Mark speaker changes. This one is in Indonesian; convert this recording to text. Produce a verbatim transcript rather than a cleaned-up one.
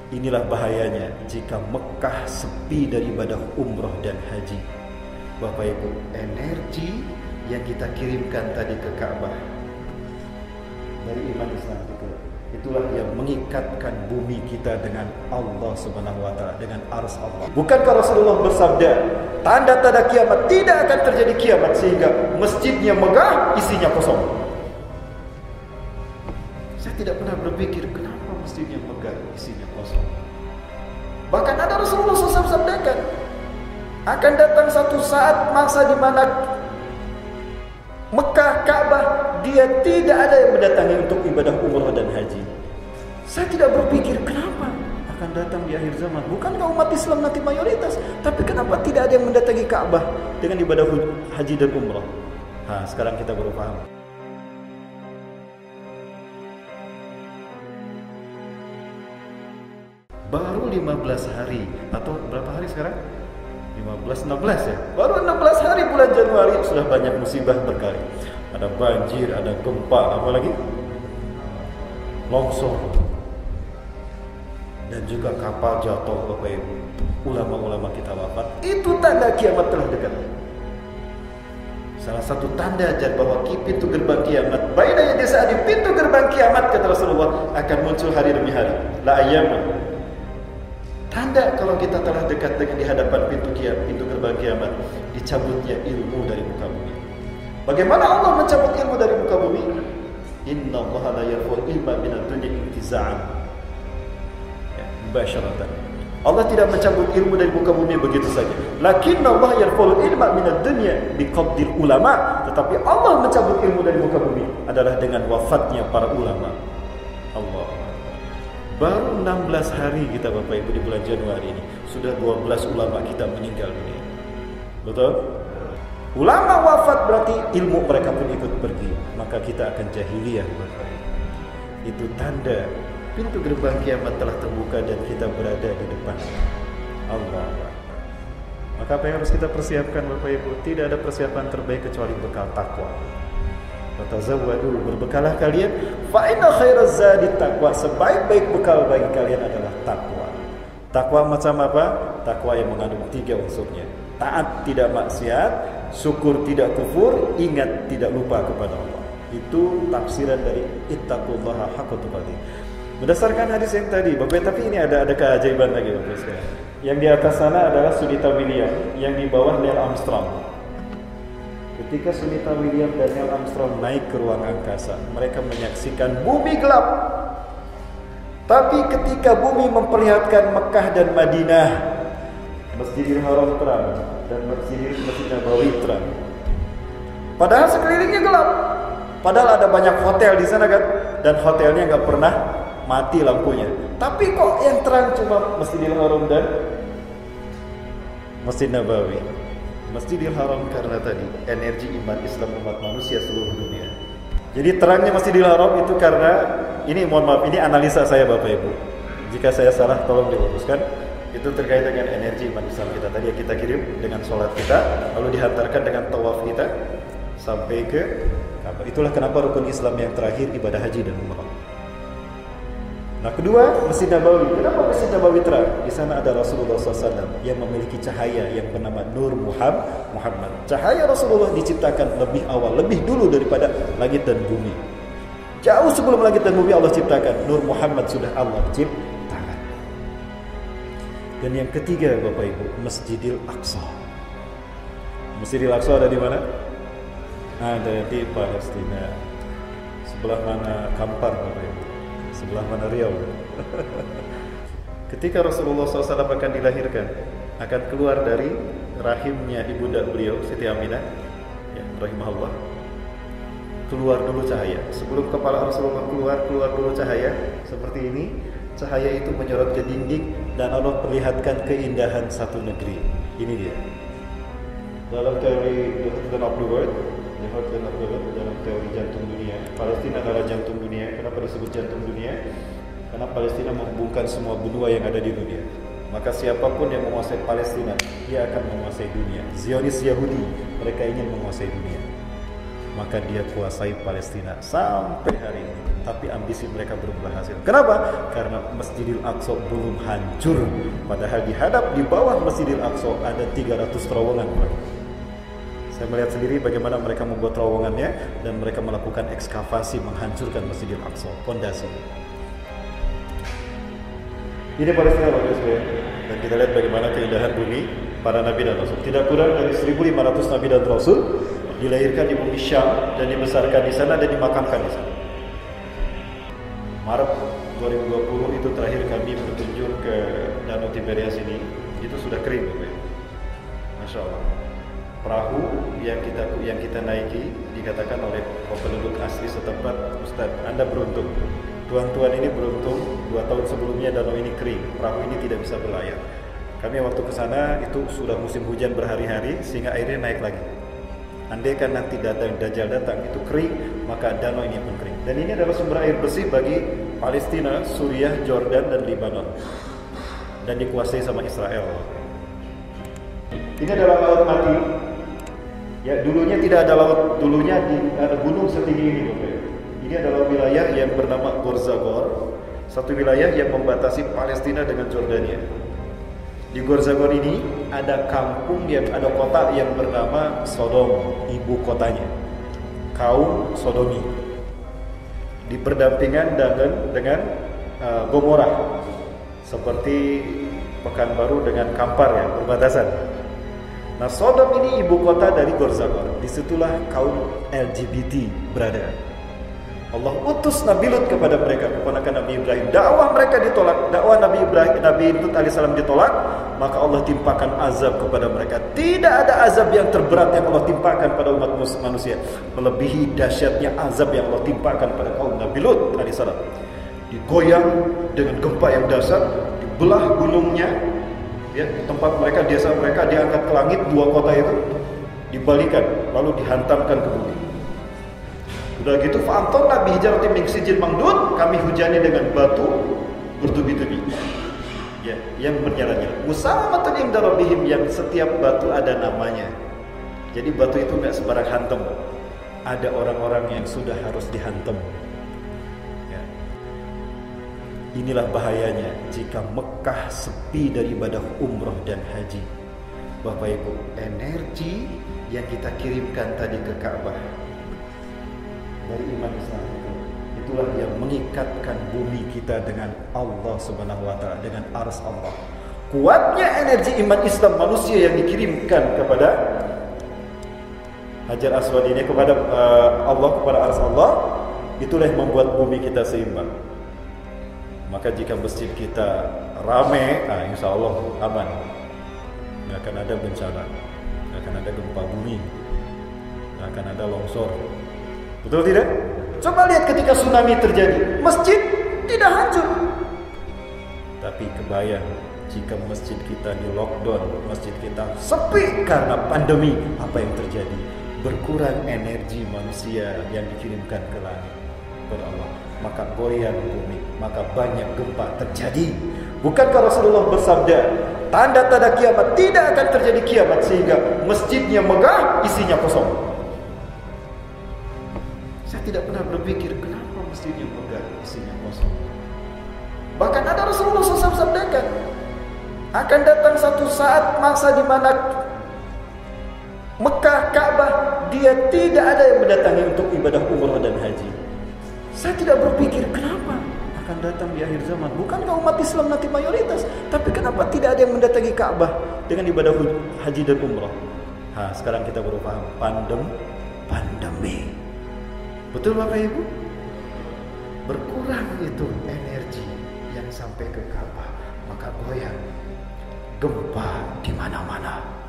Speaker 1: Inilah bahayanya jika Mekah sepi dari ibadah umroh dan haji. Bapak Ibu, energi yang kita kirimkan tadi ke Ka'bah dari iman Islam itu, itulah yang mengikatkan bumi kita dengan Allah Subhanahu wa taala, dengan arsy Allah. Bukankah Rasulullah bersabda, tanda-tanda kiamat tidak akan terjadi kiamat sehingga masjidnya megah, isinya kosong. Saya tidak pernah berpikir kenapa masjidnya megah, isinya kosong. Bahkan ada Rasulullah shallallahu alaihi wasallam sabdakan, akan datang satu saat masa di mana Mekah, Ka'bah, dia tidak ada yang mendatangi untuk ibadah umrah dan haji. Saya tidak berpikir kenapa akan datang di akhir zaman. Bukankah umat Islam nanti mayoritas? Tapi kenapa tidak ada yang mendatangi Ka'bah dengan ibadah haji dan umrah? Nah, sekarang kita baru paham. Baru lima belas hari atau berapa hari sekarang? lima belas enam belas ya. Baru enam belas hari bulan Januari sudah banyak musibah berkali. Ada banjir, ada gempa, apalagi longsor. Dan juga kapal jatuh, Bapak Ibu. Ulama-ulama kita wafat. Itu tanda kiamat telah dekat. Salah satu tanda ajar bahwa pintu gerbang kiamat, baina yadi saat di pintu gerbang kiamat kata Rasulullah akan muncul hari demi hari. La ayyama. Tanda kalau kita telah dekat dengan di hadapan pintu kiamat, pintu gerbang kiamat, dicabutnya ilmu dari muka bumi. Bagaimana Allah mencabut ilmu dari muka bumi? Inna Allah la yarfa'u ilma min ad-dunya intiza'an. Ya, mubasyaratan. Allah tidak mencabut ilmu dari muka bumi begitu saja. Lakinna Allah yarfa'u ilma min ad-dunya biqabdil ulama. Tetapi Allah mencabut ilmu dari muka bumi adalah dengan wafatnya para ulama. Allah. Baru enam belas hari kita Bapak Ibu di bulan Januari ini sudah dua belas ulama kita meninggal dunia. Betul? Ulama wafat berarti ilmu mereka pun ikut pergi. Maka kita akan jahiliyah Bapak Ibu. Itu tanda pintu gerbang kiamat telah terbuka dan kita berada di depan Allah. Maka apa yang harus kita persiapkan Bapak Ibu? Tidak ada persiapan terbaik kecuali bekal takwa. Fatazawwadu, berbekalah kalian, fa inna khairaz zadi taqwa, sebaik-baik bekal bagi kalian adalah takwa. Takwa macam apa? Takwa yang mengandung tiga unsurnya. Taat tidak maksiat, syukur tidak kufur, ingat tidak lupa kepada Allah. Itu tafsiran dari ittaqullaha haqqa tuqatih. Berdasarkan hadis yang tadi, Bapak, tapi ini ada ada keajaiban lagi Bapak sekalian. Yang di atas sana adalah Sunita William, yang di bawah Neil Armstrong. Ketika Sunita William dan Neil Armstrong naik ke ruang angkasa, mereka menyaksikan bumi gelap. Tapi ketika bumi memperlihatkan Mekah dan Madinah, Masjidil Haram terang dan Masjid Masjid Nabawi terang. Padahal sekelilingnya gelap. Padahal ada banyak hotel di sana kan, dan hotelnya nggak pernah mati lampunya. Tapi kok yang terang cuma Masjidil Haram dan Masjid Nabawi. Masjidil Haram karena tadi energi iman Islam umat manusia seluruh dunia. Jadi terangnya Masjidil Haram itu karena ini, mohon maaf, ini analisa saya Bapak Ibu. Jika saya salah tolong diluruskan. Itu terkait dengan energi iman Islam kita tadi yang kita kirim dengan sholat kita, lalu dihantarkan dengan tawaf kita sampai ke Ka'bah. Itulah kenapa rukun Islam yang terakhir ibadah haji dan umrah. Nah, kedua, Masjid Nabawi. Kenapa Masjid Nabawi terang? Di sana ada Rasulullah shallallahu alaihi wasallam yang memiliki cahaya yang bernama Nur Muhammad. Cahaya Rasulullah diciptakan lebih awal, lebih dulu daripada langit dan bumi. Jauh sebelum langit dan bumi Allah ciptakan, Nur Muhammad sudah Allah ciptakan. Dan yang ketiga, Bapak Ibu, Masjidil Aqsa. Masjidil Aqsa ada di mana? Ada di Palestina. Sebelah mana Kampar, Bapak Ibu? Sebelah mana Riau? Ketika Rasulullah shallallahu alaihi wasallam akan dilahirkan, akan keluar dari rahimnya ibunda beliau Siti Aminah, ya, rahimahullah, keluar dulu cahaya. Sebelum kepala Rasulullah keluar, keluar dulu cahaya seperti ini. Cahaya itu menyorot ke dinding dan Allah perlihatkan keindahan satu negeri. Ini dia. Dalam teori The Heart of the World, The Heart of the World, dalam teori jantung dunia, Palestina adalah jantung dunia. Kenapa disebut jantung dunia? Karena Palestina menghubungkan semua benua yang ada di dunia. Maka siapapun yang menguasai Palestina, dia akan menguasai dunia. Zionis Yahudi, mereka ingin menguasai dunia. maka dia kuasai Palestina sampai hari ini. Tapi ambisi mereka belum berhasil. Kenapa? Karena Masjidil Aqsa belum hancur. Padahal dihadap di bawah Masjidil Aqsa ada tiga ratus terowongan. Saya melihat sendiri bagaimana mereka membuat terowongannya dan mereka melakukan ekskavasi menghancurkan Masjidil Aqsa, pondasi. Ini Palestina Bapak Ibu. Dan kita lihat bagaimana keindahan bumi para nabi dan rasul. Tidak kurang dari seribu lima ratus nabi dan rasul dilahirkan di bumi Syam dan dibesarkan di sana dan dimakamkan di sana. Maret dua ribu dua puluh itu terakhir kami berkunjung ke Danau Tiberias ini, itu sudah kering, Bapak. Masya Allah. Perahu yang kita yang kita naiki dikatakan oleh penduduk asli setempat, Ustaz, Anda beruntung. Tuan-tuan ini beruntung, dua tahun sebelumnya danau ini kering, perahu ini tidak bisa berlayar. Kami waktu ke sana itu sudah musim hujan berhari-hari sehingga airnya naik lagi. Andai kan nanti datang Dajjal datang itu kering, maka danau ini pun kering. Dan ini adalah sumber air bersih bagi Palestina, Suriah, Jordan dan Lebanon. Dan dikuasai sama Israel. Ini adalah laut mati. Ya, dulunya tidak ada laut, dulunya di, ada gunung setinggi ini, Bapak. Ini adalah wilayah yang bernama Gorzagor, satu wilayah yang membatasi Palestina dengan Jordania. Di Gorzagor ini ada kampung yang ada kota yang bernama Sodom, ibu kotanya, kaum Sodomi. Di berdampingan dengan dengan uh, Gomorrah, seperti Pekanbaru dengan Kampar ya, perbatasan. Nah, Sodom ini ibu kota dari Gorzagor. Disitulah kaum L G B T berada. Allah utus Nabi Lut kepada mereka, keponakan Nabi Ibrahim. Dakwah mereka ditolak, dakwah Nabi Ibrahim, Nabi Lut alaihissalam ditolak, maka Allah timpakan azab kepada mereka. Tidak ada azab yang terberat yang Allah timpakan pada umat manusia melebihi dahsyatnya azab yang Allah timpakan pada kaum Nabi Lut alaihissalam. Digoyang dengan gempa yang dahsyat, dibelah gunungnya, ya, tempat mereka, desa mereka diangkat ke langit, dua kota itu dibalikan, lalu dihantamkan ke bumi. Udah gitu, fa'amtor nabi hijaratim min sijil mangdud, kami hujani dengan batu bertubi-tubi, ya, yang bernyala-nyala. Musammatun inda rabbihim, yang setiap batu ada namanya. Jadi batu itu nggak sembarang hantam. Ada orang-orang yang sudah harus dihantam. Ya. Inilah bahayanya jika Mekah sepi dari ibadah umroh dan haji. Bapak Ibu, energi yang kita kirimkan tadi ke Ka'bah dari iman Islam itu, itulah yang mengikatkan bumi kita dengan Allah Subhanahu wa taala, dengan ars Allah. Kuatnya energi iman Islam manusia yang dikirimkan kepada Hajar Aswad ini, kepada uh, Allah, kepada ars Allah, itulah yang membuat bumi kita seimbang. Maka jika masjid kita ramai, nah insya Allah aman. Nggak akan ada bencana, nggak akan ada gempa bumi, nggak akan ada longsor. Betul tidak? Coba lihat ketika tsunami terjadi, masjid tidak hancur. Tapi kebayang jika masjid kita di lockdown, masjid kita sepi karena pandemi, apa yang terjadi? Berkurang energi manusia yang dikirimkan ke langit kepada Allah, maka goyang bumi, maka banyak gempa terjadi. Bukankah Rasulullah bersabda, tanda-tanda kiamat tidak akan terjadi kiamat sehingga masjidnya megah, isinya kosong. Saya tidak pernah berpikir kenapa masjidnya megah, isinya kosong. Bahkan ada Rasulullah shallallahu alaihi wasallam sabdakan, akan datang satu saat masa di mana Mekah, Ka'bah, dia tidak ada yang mendatangi untuk ibadah umrah dan haji. Saya tidak berpikir kenapa akan datang di akhir zaman. Bukankah umat Islam nanti mayoritas? Tapi kenapa tidak ada yang mendatangi Ka'bah dengan ibadah haji dan umrah? Nah, sekarang kita baru paham, pandem, pandemi. Betul Bapak Ibu? Berkurang itu energi yang sampai ke Ka'bah, maka goyang, gempa di mana-mana.